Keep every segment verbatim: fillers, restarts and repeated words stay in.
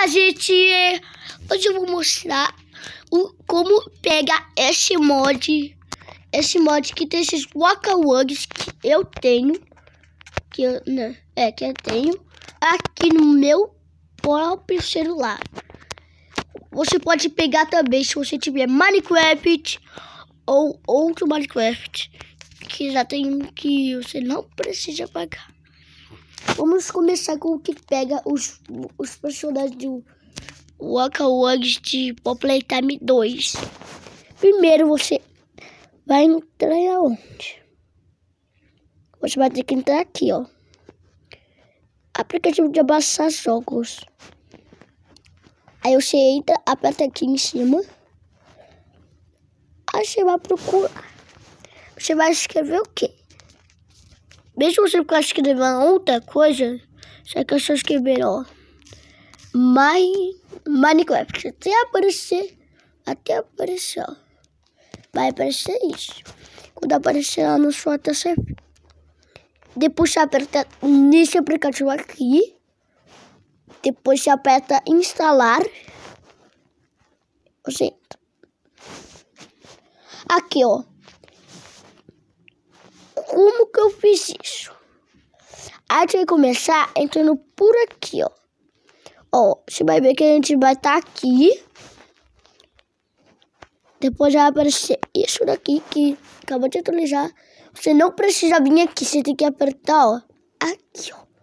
Olá, gente! Hoje eu vou mostrar o, como pega esse mod. Esse mod que tem esses Waka-Wugs que eu tenho. Que eu, né, é, que eu tenho aqui no meu próprio celular. Você pode pegar também se você tiver Minecraft ou outro Minecraft. Que já tem que você não precisa pagar. Vamos começar com o que pega os, os personagens do Waka-Wugs de Playtime dois. Primeiro você vai entrar aonde? Você vai ter que entrar aqui, ó. Aplicativo de abaixar jogos. Aí você entra, aperta aqui em cima. Aí você vai procurar. Você vai escrever o quê? Mesmo você ficar escrevendo outra coisa, você quer só escrever, ó, My, Minecraft. Até aparecer, até aparecer, ó. Vai aparecer isso. Quando aparecer lá no sua T C P. Depois você aperta nesse aplicativo aqui. Depois você aperta instalar. Você entra. Aqui, ó. Como que eu fiz isso? A gente vai começar entrando por aqui, ó. Ó, você vai ver que a gente vai estar aqui. Depois vai aparecer isso daqui que acabou de atualizar. Você não precisa vir aqui, você tem que apertar, ó. Aqui, ó.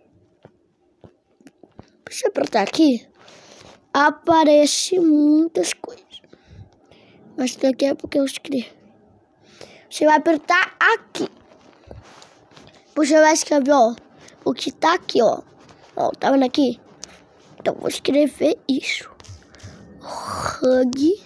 Se apertar aqui, aparece muitas coisas. Mas daqui é porque eu escrevi. Você vai apertar aqui. Você vai escrever, ó, o que tá aqui, ó. Ó, tá vendo aqui? Então, vou escrever isso. Hug.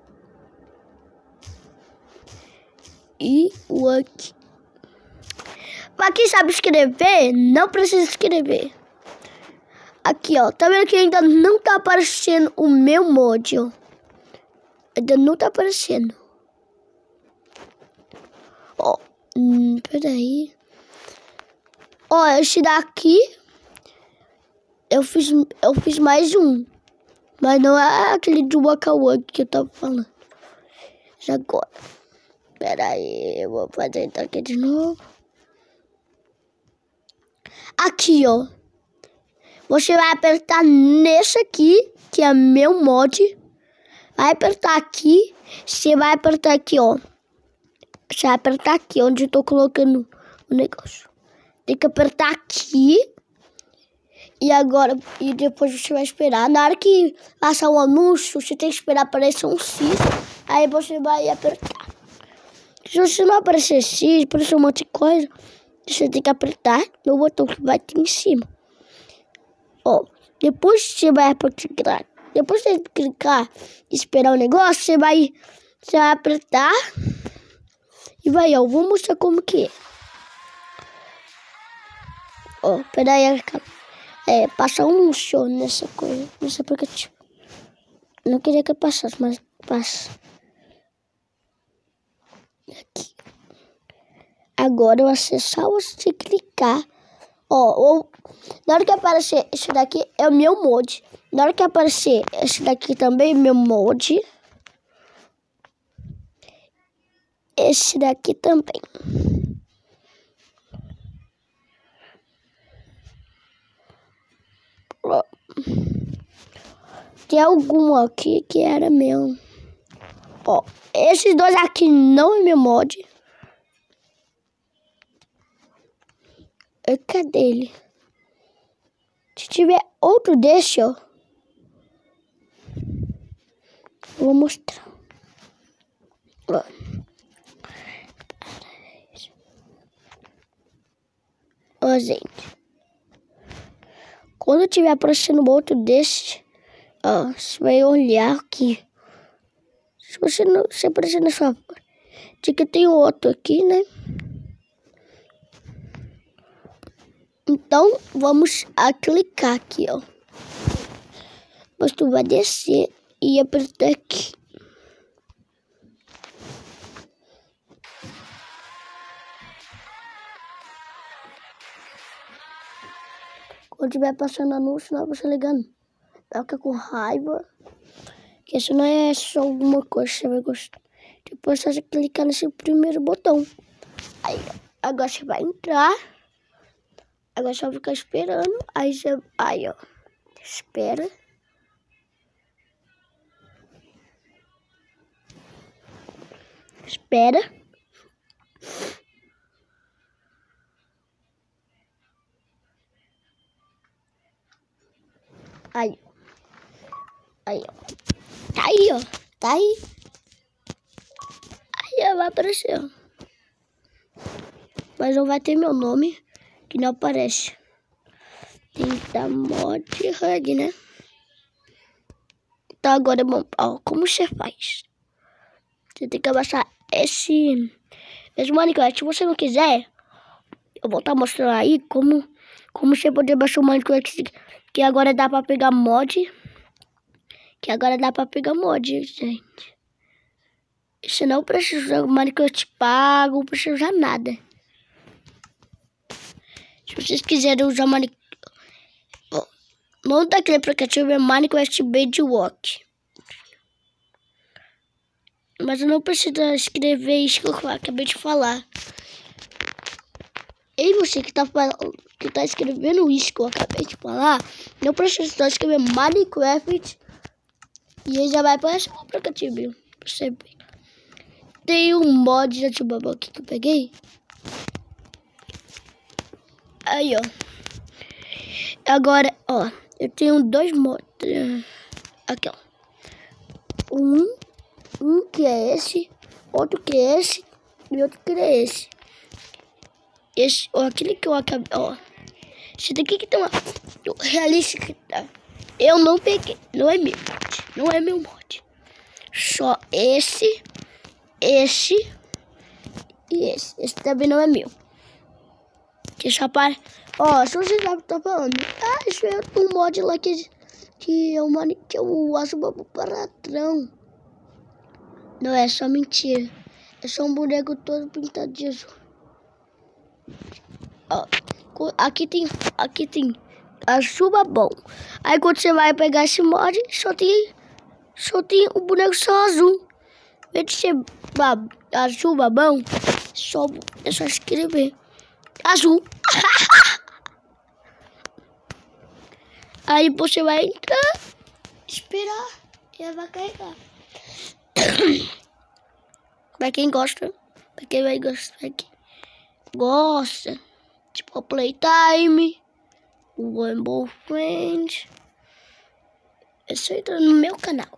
E Wug. Pra quem sabe escrever, não precisa escrever. Aqui, ó. Tá vendo que ainda não tá aparecendo o meu mod, ó. Ainda não tá aparecendo. Ó. Hum, peraí. Ó, esse daqui. Eu fiz, eu fiz mais um. Mas não é aquele do Waka-Wug que eu tava falando. Já agora. Peraí, eu vou fazer então aqui de novo. Aqui, ó. Você vai apertar nesse aqui, que é meu mod. Vai apertar aqui. Você vai apertar aqui, ó. Você vai apertar aqui, onde eu tô colocando o negócio. Tem que apertar aqui. E agora, e depois você vai esperar. Na hora que passar o anúncio, você tem que esperar aparecer um X. Aí você vai apertar. Se você não aparecer X, aparecer um monte de coisa, você tem que apertar no botão que vai aqui em cima. Ó, depois você vai apertar. Depois você clicar e esperar o negócio, você vai, você vai apertar. E vai, ó, vou mostrar como que é. Ó, peraí, é, passa um show nessa coisa, nesse aplicativo. Não queria que eu passasse, mas passa. Aqui. Agora eu acessar, você clicar. Ó, ou, na hora que aparecer esse daqui é o meu mod. Na hora que aparecer esse daqui também é meu mod. Esse daqui também. Ó. Tem algum aqui que era meu. Ó, esses dois aqui não é meu mod. Cadê ele? Se tiver outro desse, ó. Vou mostrar. Ó. Ó, gente. Quando tiver aparecendo outro desse, ó, você vai olhar aqui. Se você não se aparecer na sua... De que tem outro aqui, né? Então, vamos a clicar aqui, ó. Mas tu vai descer e apertar aqui. Quando tiver passando anúncio, não vai você ligando. Ela fica com raiva. Que isso não é só alguma coisa que você vai gostar. Depois você clicar nesse primeiro botão. Aí, agora você vai entrar. Agora você vai ficar esperando. Aí você... Aí, ó. Espera. Espera. Aí. Aí, ó. Tá aí, ó. Tá aí. Aí, ó, vai aparecer, ó. Mas não vai ter meu nome, que não aparece. Tem que dar mod hug, né? Então agora, bom, ó, como você faz? Você tem que abaixar esse... Esse Minecraft. Se você não quiser, eu vou estar mostrando aí como, como você pode baixar o Minecraft. Que agora dá pra pegar mod. Que agora dá pra pegar mod, gente. Você não precisa usar o Minecraft pago, não precisa usar nada. Se vocês quiserem usar Minecraft... O nome daquele aplicativo é Minecraft Bedrock. Mas eu não preciso escrever isso que eu acabei de falar. E você que tá, que tá escrevendo isso que eu acabei de falar, não precisa só escrever Minecraft e ele já vai aparecer o aplicativo. Você tem um mod de Atubaba aqui que eu peguei. Aí, ó. Agora, ó, eu tenho dois mods. Aqui, ó. Um, um que é esse, outro que é esse e outro que é esse. Esse, ó, aquele que eu acabei, ó. Esse daqui que tem uma realística, tá? Eu não peguei, não é meu mod, não é meu mod. Só esse, esse e esse. Esse também não é meu. Que só para... Ó, se você já tá falando, ah, isso é um mod lá que, que é uma que eu acho um paradrão. Não é só mentira. É só um boneco todo pintado de azul. Ó, aqui tem, aqui tem a chuva bom. Aí quando você vai pegar esse mod, só tem, só tem o boneco só azul. Em vez de ser a chuva bom, só, é só escrever azul. Aí você vai entrar, esperar e ela vai carregar. Pra quem gosta, pra quem vai gostar, aqui gosta, tipo a Playtime, o Rainbow Friends, é só entrar no meu canal.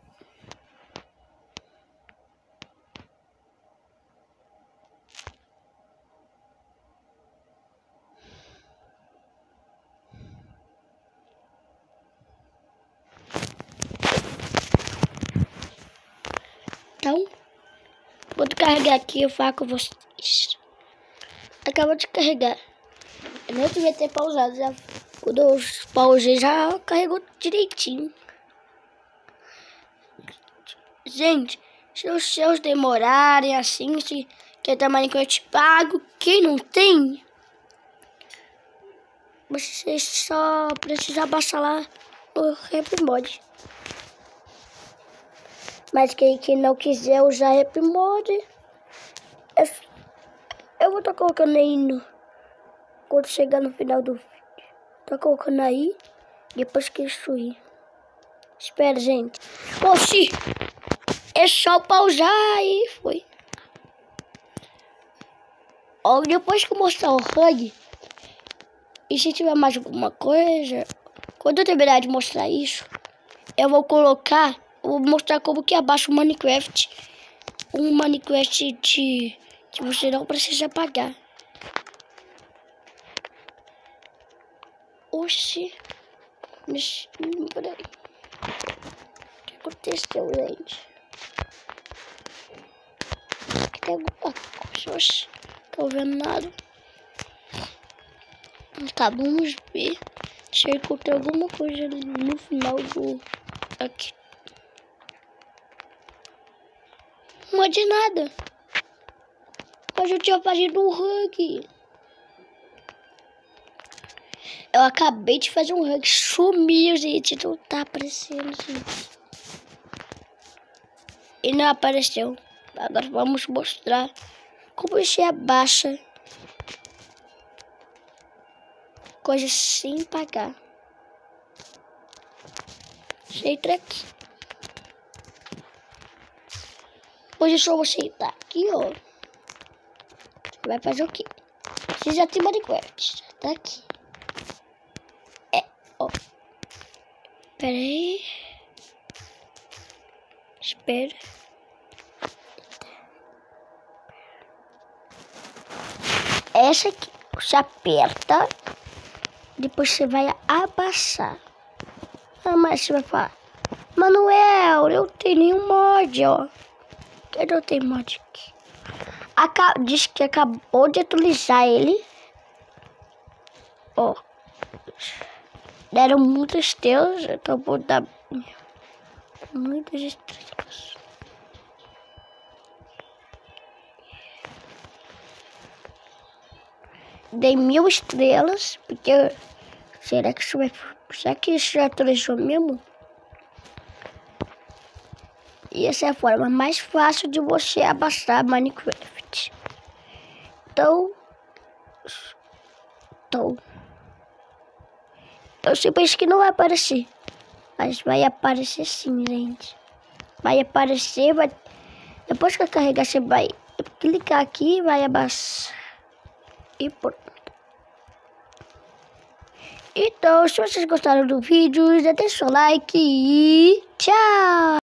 Então, vou carregar aqui, eu falo com vocês. Acabou de carregar. Eu não devia ter pausado. Já, quando eu pausei, já carregou direitinho. Gente, se os seus demorarem assim, se quer ter Minecraft pago, quem não tem, você só precisa baixar lá o RapMod. Mas quem, quem não quiser usar RapMod, eu, eu vou estar colocando aí no, quando chegar no final do vídeo. Tô colocando aí, depois que isso ir. Espera, gente. Oxi! É só pausar e foi. Ó, depois que eu mostrar o hug, e se tiver mais alguma coisa, quando eu terminar de mostrar isso, eu vou colocar, eu vou mostrar como que abaixa o Minecraft. Um Minecraft de, que você não precisa pagar. Oxi. Peraí. O que aconteceu, gente? Aqui tem alguma coisa. Oxi. Não tô vendo nada. Tá, vamos ver. Deixa eu encontrar alguma coisa no final do... Aqui. Não é de nada. Hoje eu tinha fazido um hug. Eu acabei de fazer um rank, sumiu, gente. Não tá aparecendo, gente. E não apareceu. Agora vamos mostrar como você abaixa coisas sem pagar. Você entra aqui. Hoje é só você entrar aqui, ó. Você vai fazer o quê? Você já tem Minecraft. Já tá aqui. É, ó. Pera aí. Espera. Essa aqui. Você aperta. Depois você vai abaixar. Ah, mas você vai falar: Manuel, eu não tenho nenhum mod, ó. Eu não tenho mod aqui. Aca diz que acabou de atualizar ele. Ó. Deram muitas estrelas. Então vou dar muitas estrelas. Dei mil estrelas. Porque será que isso vai. Será que isso já atualizou mesmo? E essa é a forma mais fácil de você abaixar Minecraft. Então, então, eu sei penso que não vai aparecer, mas vai aparecer sim, gente. Vai aparecer, vai. Depois que eu carregar, você vai clicar aqui, vai abaixar e pronto. Então, se vocês gostaram do vídeo, já deixa o like e tchau!